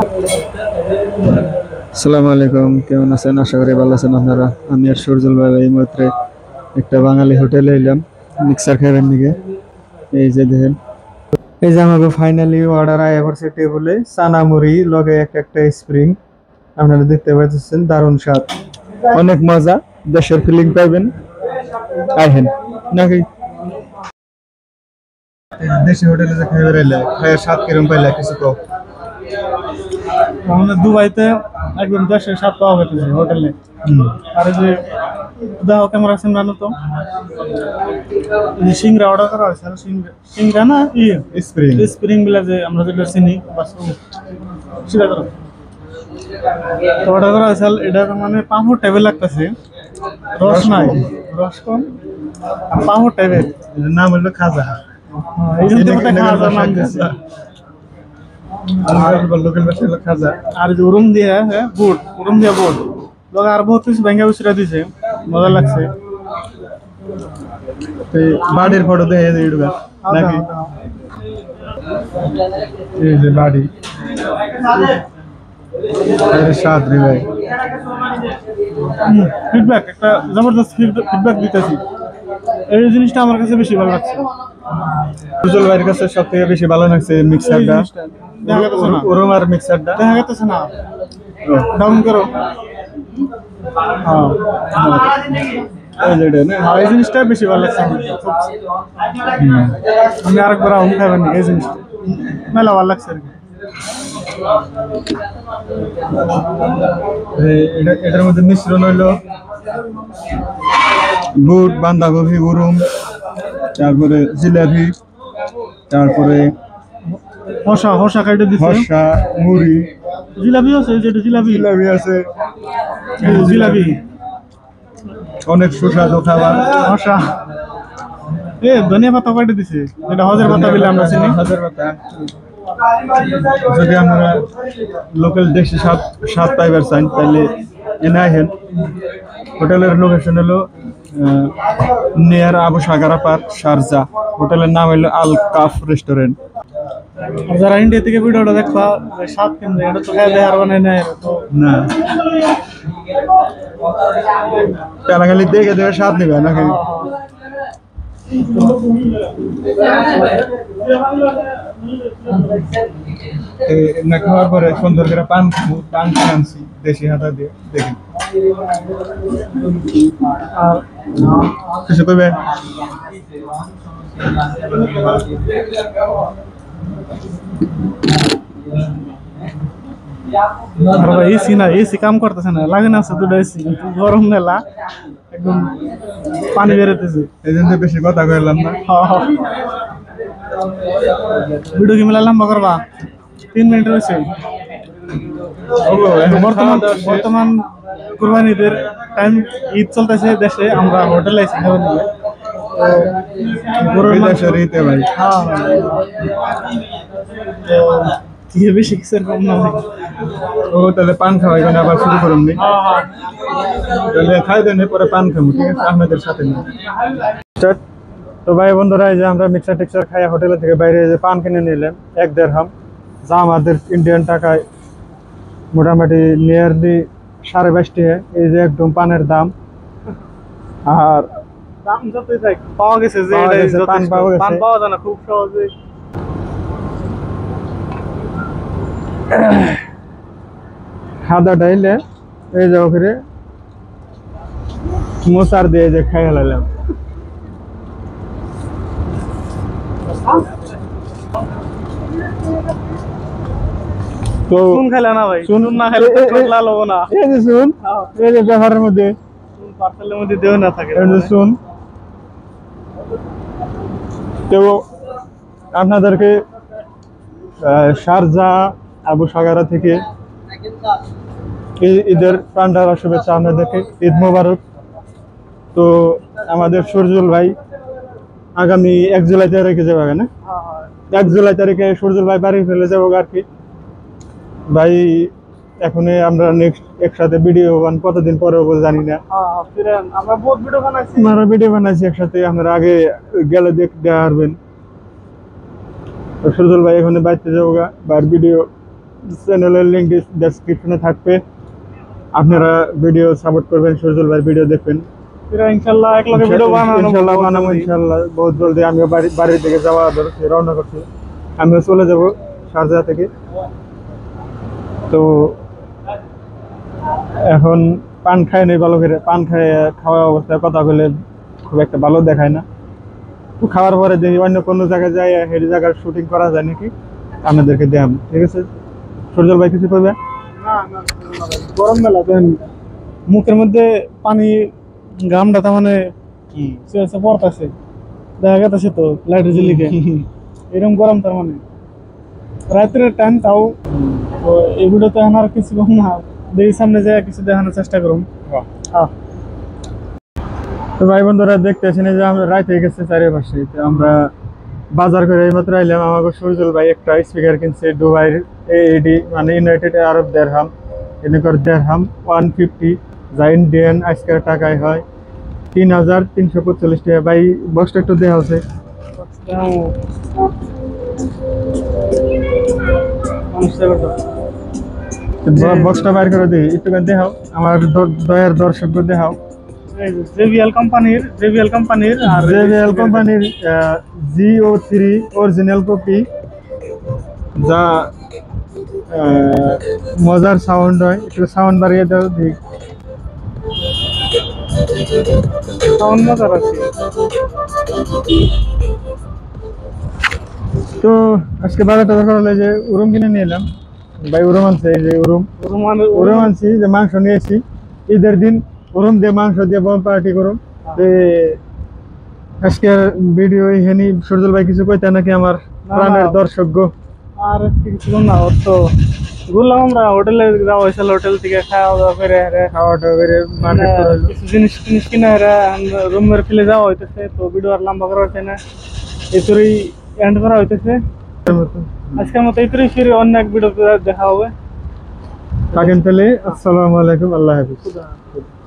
আসসালামু আলাইকুম, কেমন আছেন? আশা করি ভালো আছেন আপনারা। আমি আর সূর্যল ভাই এই মুহূর্তে একটা বাঙালি হোটেলে এলাম মিক্সার খাইবার নিকে। এই যে দেখেন, এই যে আমাকে ফাইনালি অর্ডার আয়া পড়ছে টেবলে, চানা মুড়ি লগে একটা একটা স্প্রিং। আপনারা দেখতে পাচ্ছেন, দারুণ স্বাদ, অনেক মজা, দেশের ফিলিং পাইবেন। আইহেন নাকি দেশি হোটেলে যে খাইবার এলে খাইয়ের স্বাদ কিরম পাইলা কিছু কও। আমাদের দুবাইতে একদম দেশের স্বাদ পাওয়া গেছে হোটেলে। আর এই যে দেখো কেমন আছেন জানো তো, এই যে সিংড়া অর্ডার করা হয়েছে, আর সিংড়া না স্প্রিং স্প্রিং গুলা যে আমরা যেটা চিনি বাস সেটা করো তো অর্ডার করা হয়েছে। এটা মানে পাঁপড় টেবিল লাগতেছে, রস নাই, রস কম আর পাঁপড় টেবিল। নাম হলো খাজা। এই জন্য খাওয়া নাম দিয়েছে। লোকাল ভাষা হলো খাজা। আর যে উরুম দিয়ে বুট, উরুম দিয়ে বুট লোক আর বহুত কিছু ভেঙে উচড়া দিছে, মজা লাগছে। বাড়ির ফটো দেখে নাকি এই যে বাড়ি স্বাদ রে ভাই। ফিডব্যাক একটা জবরদস্ত ফিডব্যাক দিতেছি, এই জিনিসটা আমার কাছে বেশি ভালো লাগছে। উজ্জ্বল ভাইয়ের কাছে সব থেকে বেশি ভালো লাগছে মিক্সারটা, দেখা গেছে না, ওরম আর মিক্সারটা দেখা গেছে না, ডাউন করো। হ্যাঁ এই জিনিসটা বেশি ভালো লাগছে আমার। আমি আরেকবার আম খাবেন এই জিনিসটা মেলা ভালো লাগছে আর কি। এটার মধ্যে মিশ্রণ হইলো বুট, বাঁধাকপি, উরুম, তারপরে জিলাপি, তারপরে হসা হসা কাটে দিছে, হর্ষা, মুড়ি, জিলাপি আছে, যেটা জিলাপি জিলাপি আছে, জিলাপি অনেক সুস্বাদু খাবার। হসা ধনিয়া পাতা কাটে দিছে, যেটা হজের পাতা বলে আমরা চিনি। হাজার পাতা। যদি আমরা লোকাল দেশি স্বাদ পাইবার চান তাহলে এনে আহেন। হোটেলের লোকেশন হলো near Abu Shagara park, Sharjah. হোটেলের নাম হলো আল কাফ রেস্টুরেন্ট। আর যারা ইন্ডিয়া থেকে ভিডিওটা দেখবা স্বাদ কেন্দ্রে, এটা তো খাই দেয় আর বানাই নেয় তো না, তারা খালি দেখে দেখে স্বাদ নিবে নাকি। না খাওয়ার পরে সুন্দর করে পান আনছি দেশি হাতা দিয়ে, দেখেন কিছু করবে। এসি না, এসি কাম করতেছে না, লাগে না আছে দুটো এসি, গরম মেলা একদম পানি বেরোতেছে, এই জন্য বেশি কথা কইলাম না। ভিডিও কি মেলা লম্বা করবা, 3 মিনিট রয়েছে। বর্তমান কুরবানিদের টাইম, ঈদ চলতেছে দেশে, আমরা হোটেলে আছি খাবার নিয়ে। ভাই কি বেশি কিছু কম না ভাই। ও তাহলে পান খাওয়াই আবার শুরু করুন নি, তাহলে খাই দেন পরে পান খাবো, ঠিক আছে আপনাদের সাথে নিয়ে। তো ভাই বন্ধুরা, এই যে আমরা মিক্সার টিক্সার খাই হোটেল থেকে বাইরে যে পান কিনে নিলাম 1 দেড়হাম, যা আমাদের ইন্ডিয়ান টাকায় মোটামুটি নিয়ারলি 22.5 টাকা। এই যে একদম পানের দাম। আর দাম যতই যাই পাওয়া গেছে যে পান পাওয়া যায় না খুব সহজে। সাদা ডাইলে এই যে ওখানে মোচার দিয়ে যে খাই হেলালাম। তো শুন খেলে না ভাই, শুন না খেলে লাল হবো না। এই যে শুন, এই যে ব্যাপারের মধ্যে পার্সেলের মধ্যে দেও না থাকে, এই যে শুন। তো আপনাদেরকে শারজা আবু সাগারা থেকে ঈদের প্রাণঢালা শুভেচ্ছা আপনাদেরকে, ঈদ মোবারক। তো আমাদের সূর্যল ভাই আগামী 1 জুলাই তারিখে যাবে না, 1 জুলাই তারিখে সূর্যল ভাই বাড়ি ফেলে যাবো আর কি। ভাই এখন আমরা নেক্সট একসাথে ভিডিও কতদিন পরে হবো জানি না, আমরা বহুত ভিডিও বানাইছি, আমরা ভিডিও বানাইছি একসাথে, আপনারা আগে গেলে দেখতে পারবেন। সূর্যল ভাই এখন বাইতে যাবো গা, বার ভিডিও চ্যানেলের লিঙ্ক ডেসক্রিপশনে থাকবে। আপনারা ভিডিও সাপোর্ট করবেন, সজল ভাই ভিডিও দেখবেন। ইনশাআল্লাহ এক লগে ভিডিও ইনশাআল্লাহ বানাবো ইনশাআল্লাহ বহুত জলদি। আমিও বাড়ির দিকে যাওয়া রওনা করছি, আমিও চলে যাব শারজাহ থেকে। তো এখন পান খায় নেই ভালো করে, পান খাওয়া অবস্থায় কথা বলে খুব একটা ভালো দেখায় না। তো খাওয়ার পরে দেখি অন্য কোনো জায়গায় যাই, হেরি জায়গার শুটিং করা যায় নাকি আপনাদেরকে দেখাম, ঠিক আছে? সজল ভাই কিছু করবে? গরম মেলা দেন মুখের মধ্যে পানি গামটা তার মানে পড়তেছে, দেখা গেছে তো লাইটের জিলিকে এরকম গরম তার মানে রাত্রের টাইম। তাও তো এই ভিডিওতে এখন আর কিছু কম না, দেখি সামনে যায় কিছু দেখানোর চেষ্টা করুন। তো ভাই বন্ধুরা দেখতেছেন যে আমরা রাত হয়ে গেছে চারিপাশে। তো আমরা বাজার করে এইমাত্র আইলাম। আমাকে সজল ভাই একটা স্পিকার কিনছে দুবাইয়ের AED, মানে ইউনাইটেড আরব দিরহাম, এনেকর দিরহাম 150, যা ইন্ডিয়ান আজকের টাকায় হয় 3345 টাকা। ভাই বক্সটা একটু দেওয়া হচ্ছে, বক্সটা বাইর করে দিই একটু দেখাও আমার দয়ার দর্শককে দেখাও। জেবিএল কোম্পানির আর জেবিএল কোম্পানির GO3 অরিজিনাল কপি, যা মজার সাউন্ড হয়। একটু সাউন্ড বাড়িয়ে দাও ঠিক। সাউন্ড মজার আছে। তো আজকে বাজারটা দরকার হলে যে উরুম কিনে নিয়ে এলাম। ভাই উরুম আনছে, এই যে উরুম আনছি, যে মাংস নিয়েছি ঈদের দিন। উরুম দিয়ে মাংস দিয়ে বম পার্টি করুম। আজকের ভিডিও এখানে। সজল ভাই কিছু কইতে নাকি আমার প্রাণের দর্শক? আর কিছু না, ওর তো ঘুরলাম আমরা, হোটেলে যাওয়া হয়েছিল, হোটেল থেকে খাওয়া দাওয়া করে কিছু জিনিস কিনে রুমের ফেলে যাওয়া হইতেছে। তো ভিডিও আর লম্বা করা হচ্ছে না, এতই এন্ড করা হইতেছে আজকের মতো। এতই ফিরে অন্য এক ভিডিও দেখা হবে। থাকেন তাহলে, আসসালামু আলাইকুম, আল্লাহ হাফিজ।